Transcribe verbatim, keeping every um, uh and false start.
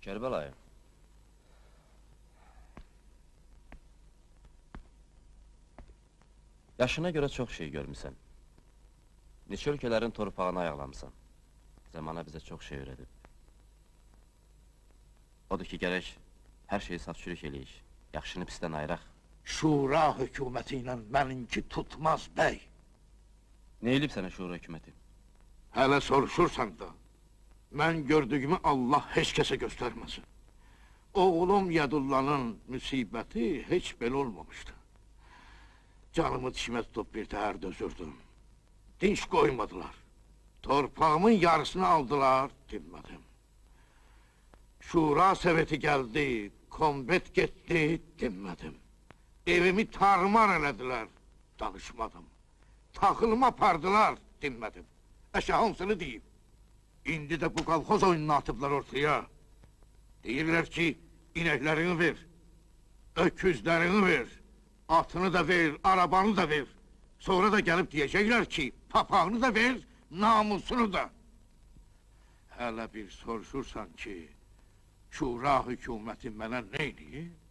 Kərbəlayı. Yaşına görə çox şey görmüsən. Neçə ölkələrin torpağını ayaqlamısan. Zamana bizə çox şey öyrədib. Odur ki, gərək hər şeyi saf-çürük eləyik. Yaxşını pisdən ayıraq. Şura hökuməti ilə məninki tutmaz, bəy. Ne eləyib sənə şura hökuməti? Hələ soruşursan da, mən gördüyümü Allah heç kəsə göstərməsin. Oğlum Yadullanın müsibəti heç belə olmamışdı. Canımı dişimə tutub bir təhər dözürdüm. Dinç qoymadılar. Torpağımın yarısını aldılar, dinmədim. Şura seveti gəldi, konvent getdi, dinmədim. Evimi tarmar elədilər, danışmadım. Taxılımı apardılar, dinmədim. Əşə hansını deyim? İndi də bu qalxoz oyununu atıblar ortaya. Deyirlər ki, inəklərini ver, öküzlərini ver, atını da ver, arabanı da ver. Sonra da gəlib deyəcəklər ki, papağını da ver, namusunu da. Hələ bir soruşursan ki, Şura hökuməti mənə neyniyir?